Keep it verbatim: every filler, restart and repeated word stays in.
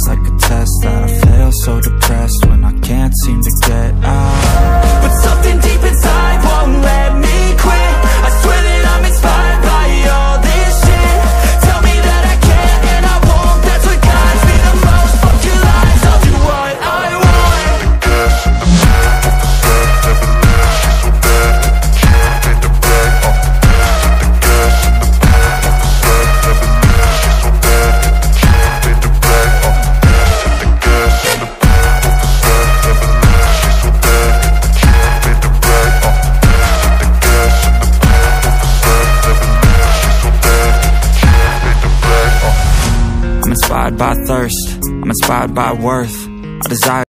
like a test that I fail, so depressed when I can't seem to get out. But something deep inside won't let me quit. I swear that I'm inspired by all this shit. Tell me that I can't and I won't, that's what guides me the most. Fuck your lies, I'll do what I want. I'm inspired by thirst, I'm inspired by worth. I desire